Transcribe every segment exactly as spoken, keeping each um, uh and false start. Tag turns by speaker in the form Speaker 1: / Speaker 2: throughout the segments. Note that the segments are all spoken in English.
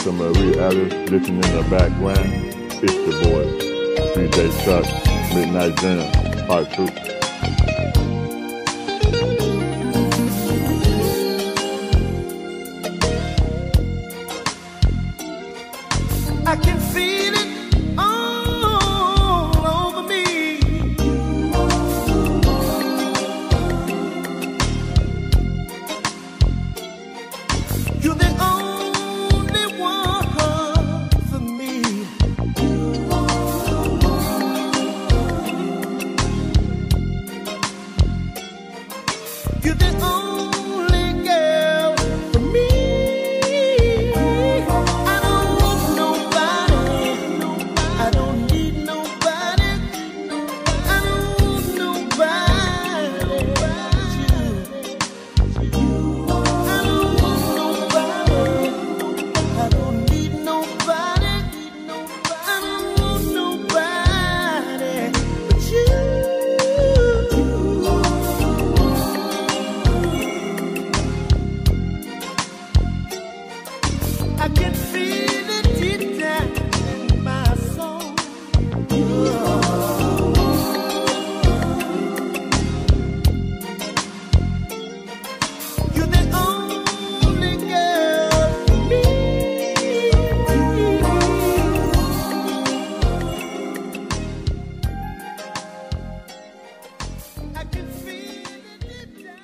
Speaker 1: to Marie Ellis. Listening in the background, it's the boy, D J Chuck, Midnight Jam, Part two.
Speaker 2: I can feel it all over me. You're the only one for me. You're the only girl for me. I can feel it deep down in my soul. You're the only girl for me. I can feel it deep down.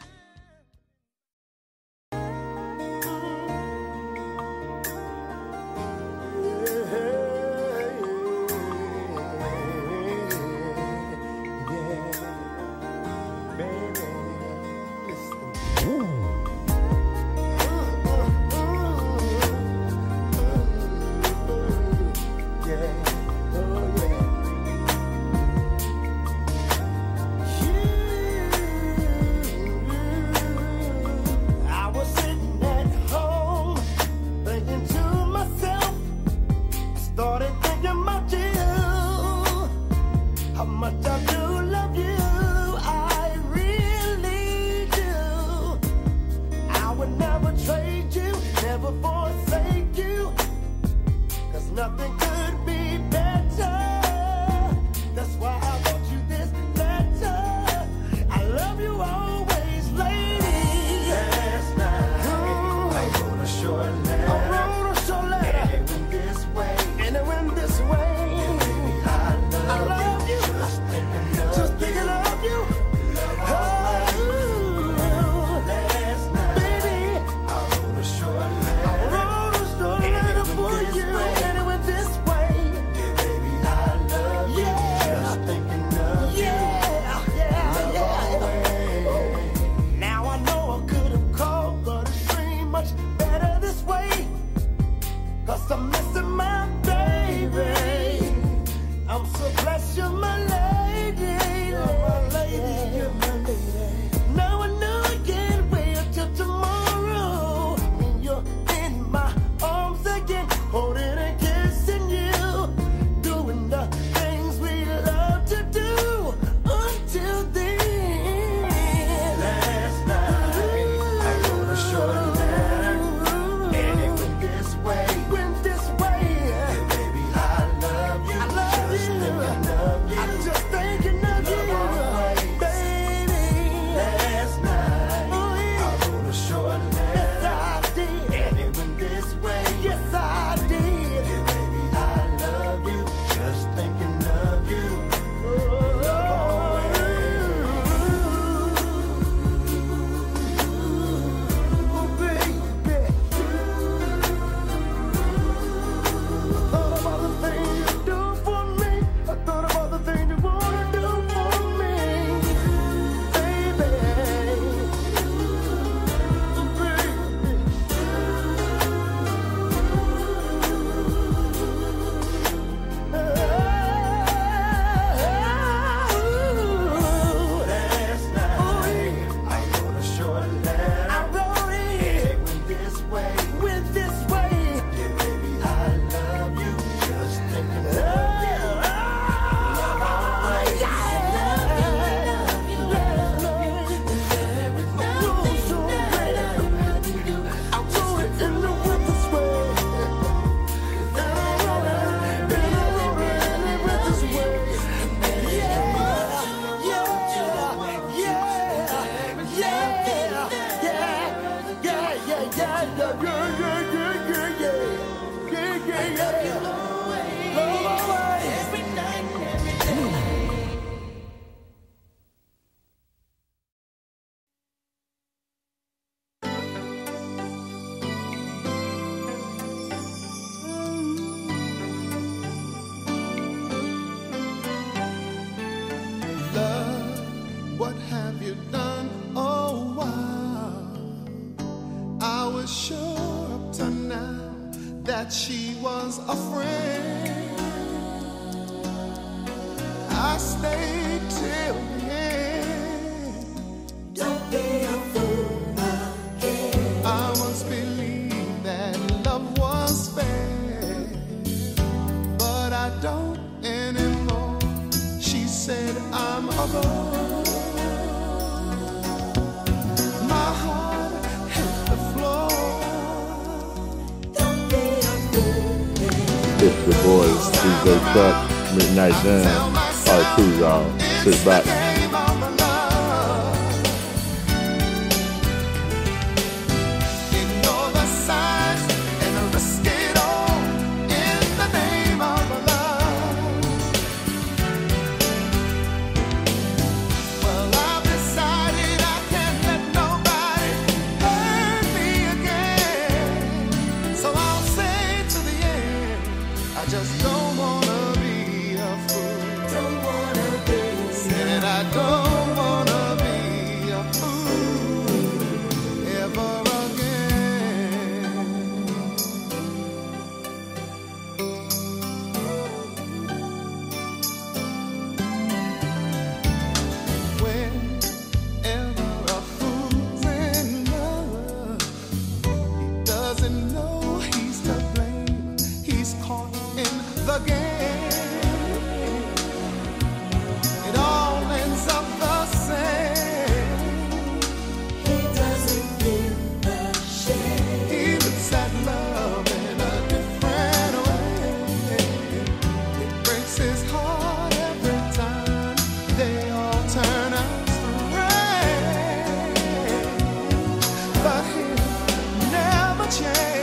Speaker 2: Nothing could be better. That's why I wrote you this letter. I love you always, lady. Last night mm. I wrote a short letter. I wrote a short letter. And it went this way. And it went this way. And baby, I love, I love you. you. Just thinking of Just thinking of you. Oh, last night, baby, I wrote a short letter. I wrote a short letter for you. Way. This was a friend. I stayed till the end. Don't be a fool again. I once believed that love was fair, but I don't anymore. She said I'm a bore. My heart hit the floor. Don't be a fool.
Speaker 1: It's your boys, D J Chuck, Midnight Jam, part two, y'all. Sit back.
Speaker 2: Just don't wanna be a fool. Don't wanna be. Said I don't wanna be a fool ever again. Whenever a fool's in love, he doesn't know he's to blame. He's caught in the game. It all ends up the same. He doesn't feel the shame. He looks at love in a different way. It breaks his heart every time they all turn out to rain. But he'll never change.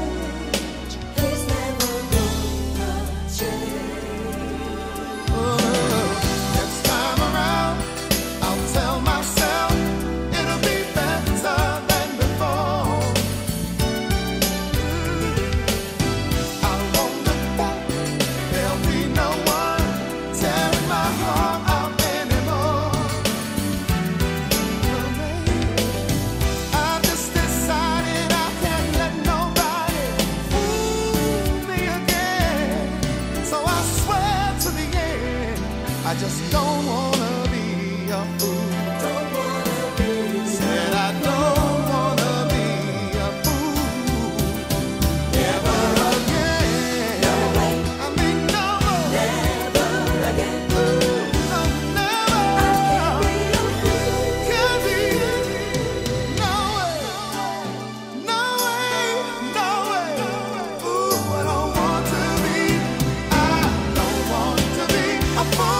Speaker 2: I just don't wanna be a fool. Don't wanna be. Said I don't wanna be a fool ever again. No way. I mean no more. Never again. Ooh, no, never. I can't be a fool. Can't be. No way. No way. No way. Ooh, I don't want to be. I don't want to be a fool.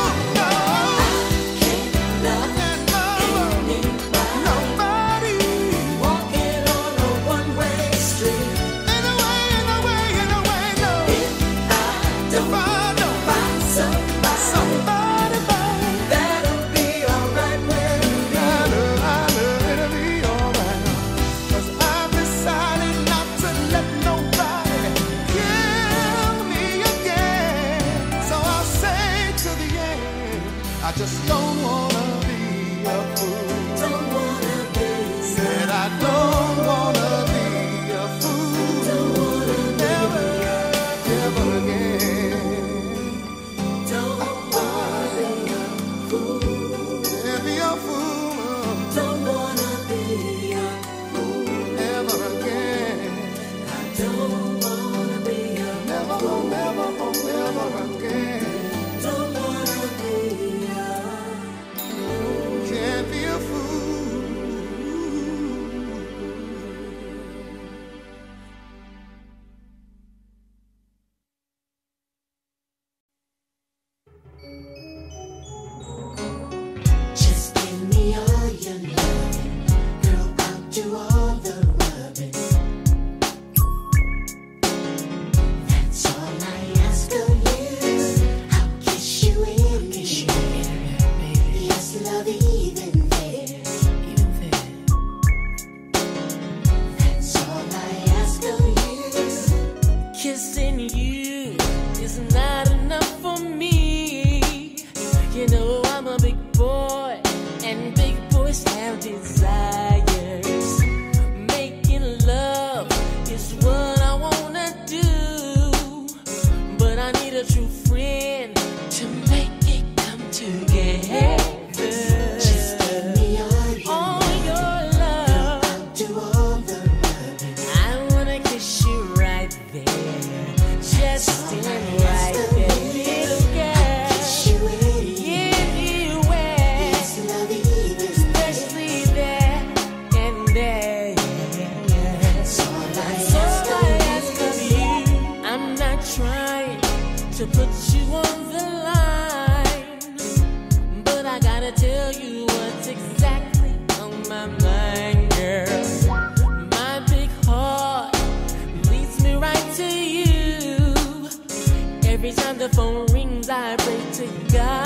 Speaker 2: I just don't wanna be a fool. Don't wanna be. Said I don't wanna be a fool. Don't wanna never, never again. Don't wanna be a fool. Never be a fool. Don't wanna be a fool ever again. I don't wanna be a never, never, never again. Don't wanna be a a true friend to make it come together. Just give me all your all love. Your love. I'll do all the loving. I wanna kiss you right there, just stand right there, little girl. I'll kiss you anywhere, it's loving, especially there and there. That's all I ask of you. I'm not trying to put you on the line, but I gotta tell you what's exactly on my mind, girl. My big heart leads me right to you. Every time the phone rings, I pray to God